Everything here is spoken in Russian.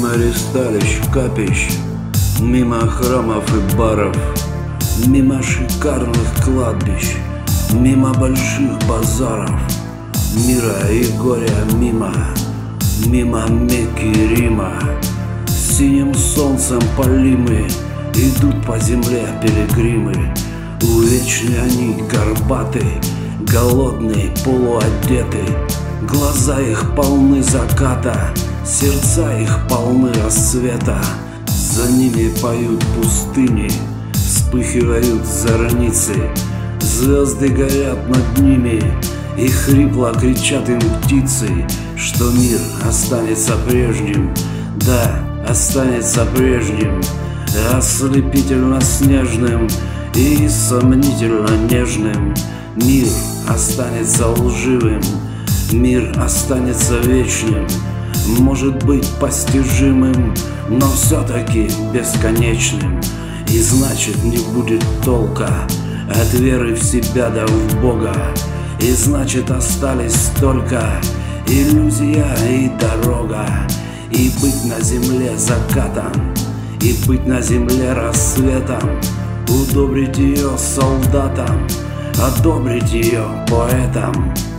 Мимо ристалищ, капищ, мимо храмов и баров, мимо шикарных кладбищ, мимо больших базаров, мира и горя мимо, мимо Мекки и Рима. Синим солнцем полимы идут по земле пилигримы. Увечны они горбатые, голодные, полуодеты. Глаза их полны заката, сердца их полны рассвета. За ними поют пустыни, вспыхивают зорницы. Звезды горят над ними, и хрипло кричат им птицы, что мир останется прежним, да, останется прежним, ослепительно снежным и сомнительно нежным. Мир останется лживым, мир останется вечным, может быть постижимым, но все-таки бесконечным. И значит не будет толка от веры в себя да в Бога. И значит остались только иллюзия и дорога. И быть на земле закатом, и быть на земле рассветом, удобрить ее солдатам, одобрить ее поэтам.